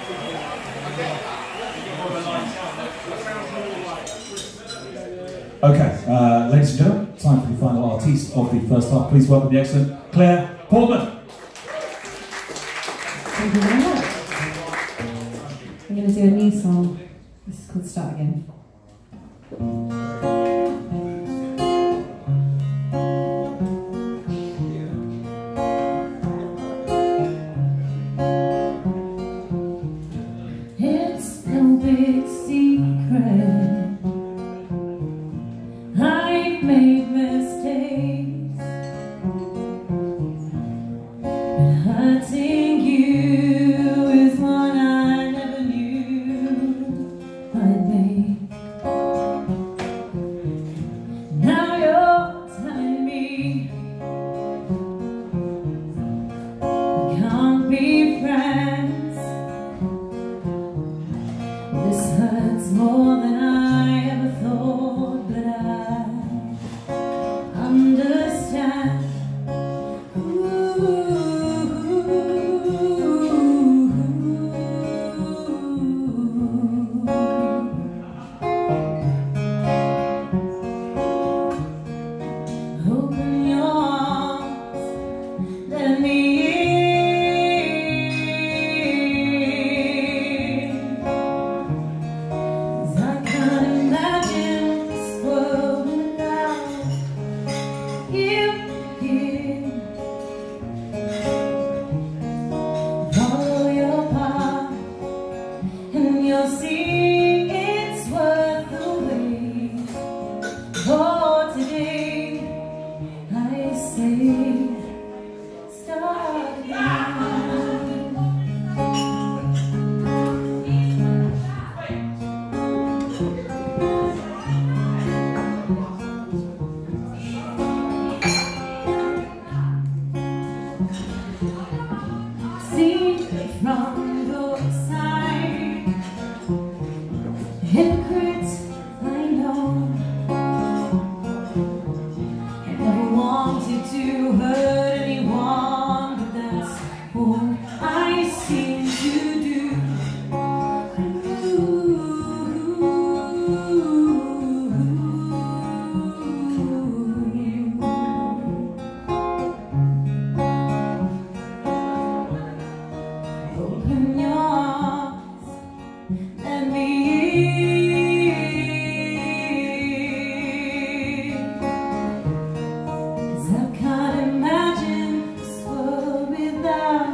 Okay, ladies and gentlemen, time for the final artiste of the first half. Please welcome the excellent Clare Portman. Thank you very much. I'm going to do a new song. This is called Start Again. It's no big secret, I've made mistakes, but hurting you is one I never knew I'd make. Now you're telling me we can't be friends. This hurts more than I ever thought, but I understand. Open your arms, let me in, 'cause I can't imagine this world without you here. Follow your path and you'll see it's worth the wait. For today I say start again. See from your side, hypocrites I know. I never wanted to hurt anyone, but that's all I seem to do. Open your arms, let me in, 'cause I can't imagine this world without